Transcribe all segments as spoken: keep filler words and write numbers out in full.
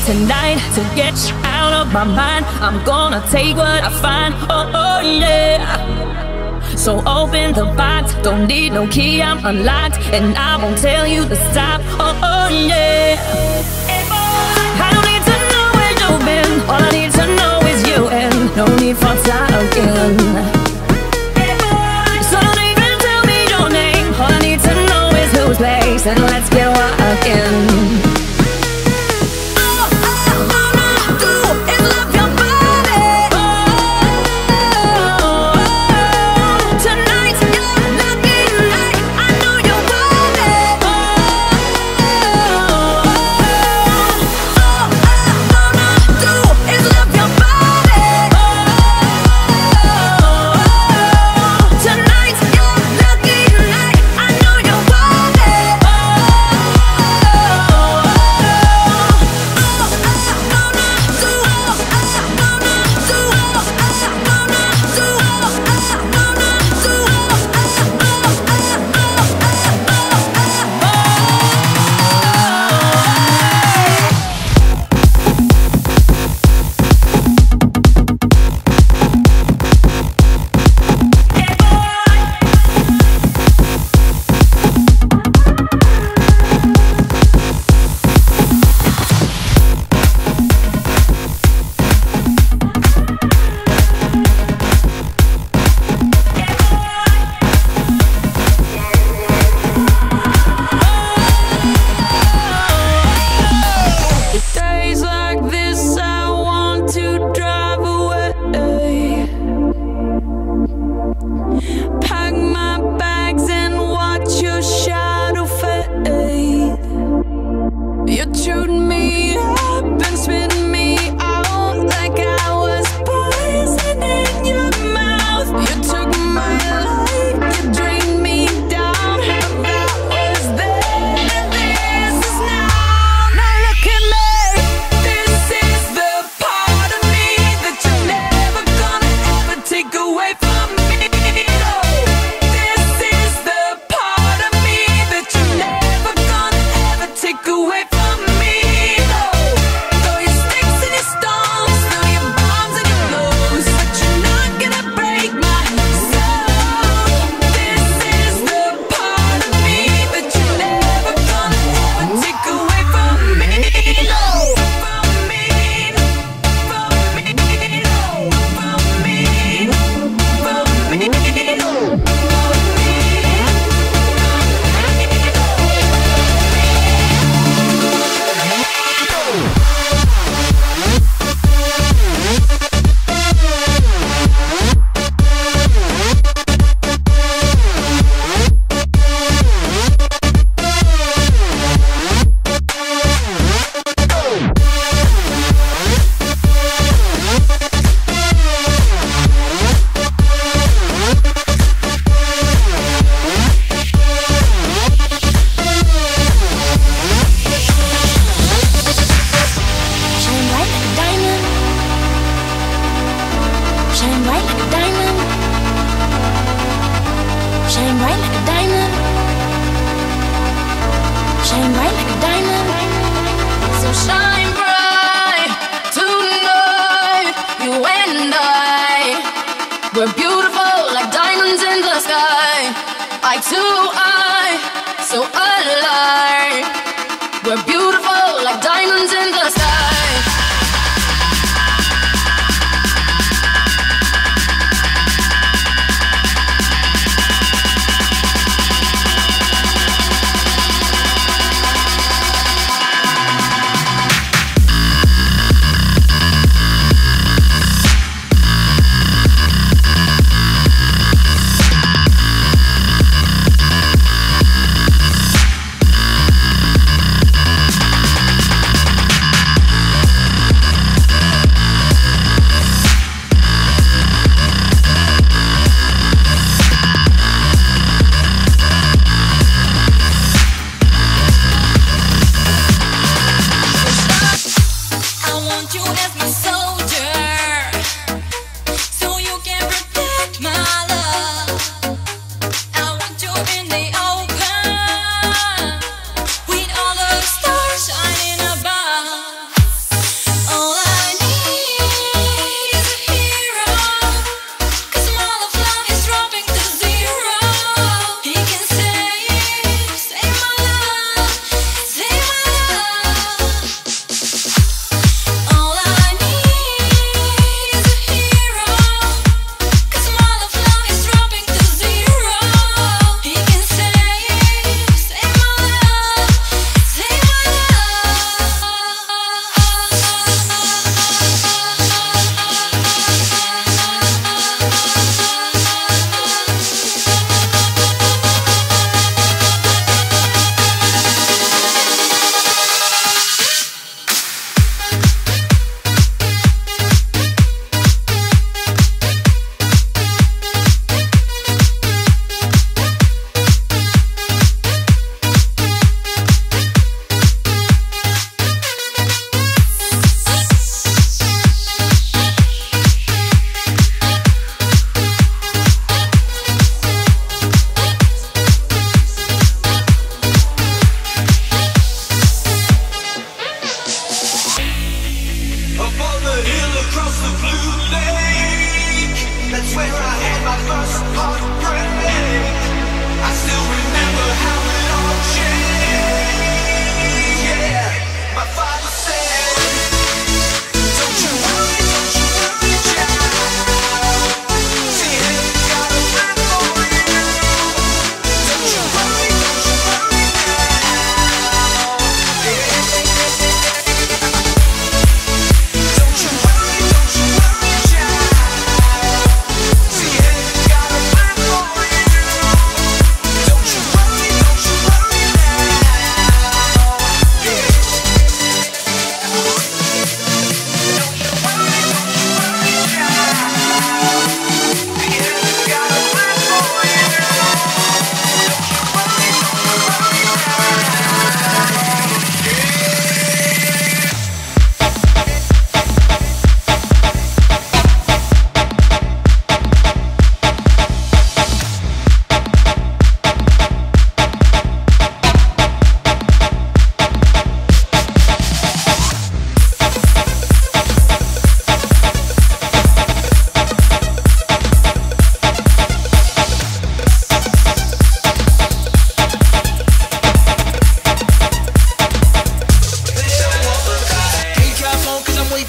tonight to get you out of my mind. I'm gonna take what I find, oh, oh yeah. So open the box, don't need no key, I'm unlocked, and I won't tell you to stop, oh, oh yeah. I don't need to know where you've been, all I need to know is you, and no need for talking. So don't even tell me your name, all I need to know is whose place, and let's get walking. We're beautiful like diamonds in the sky. Eye to eye, so alive. We're beautiful like diamonds in the sky.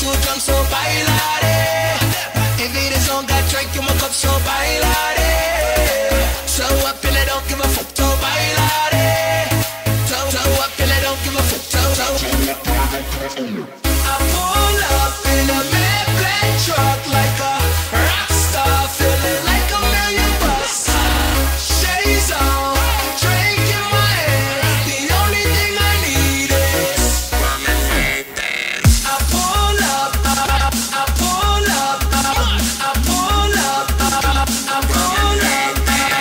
too drunk, so bailare. If it is on, got drink in my cup, so bailare. So up and I don't give a fuck, so bailare. So, so up and I don't give a fuck, so, so. I pull up in a mad black truck like a rock star, feeling like a million bucks. Shades on, drink in my hand, the only thing I need is I pull up, I, I pull up, I, I pull up, I, I pull up.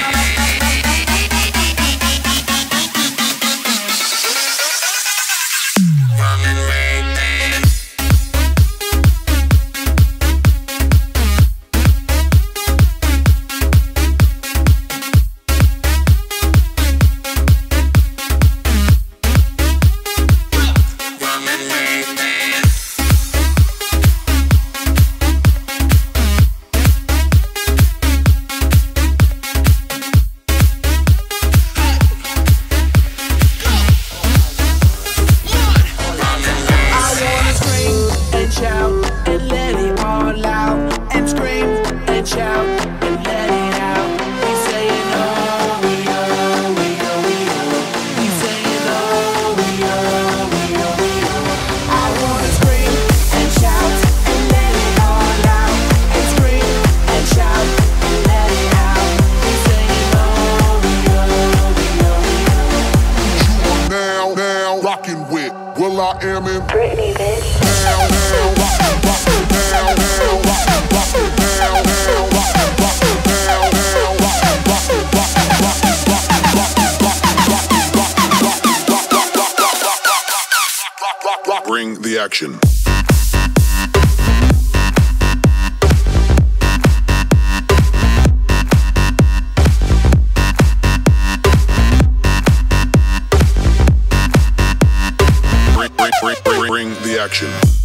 Well, I am in Britney, bitch. Now, now, rockin', rockin', now, now, rockin', rockin', now, now, rockin', rockin', now, now, rockin', rockin', rockin', rockin', rockin', rockin', rockin', bring the action. Bring, bring, bring, bring the action.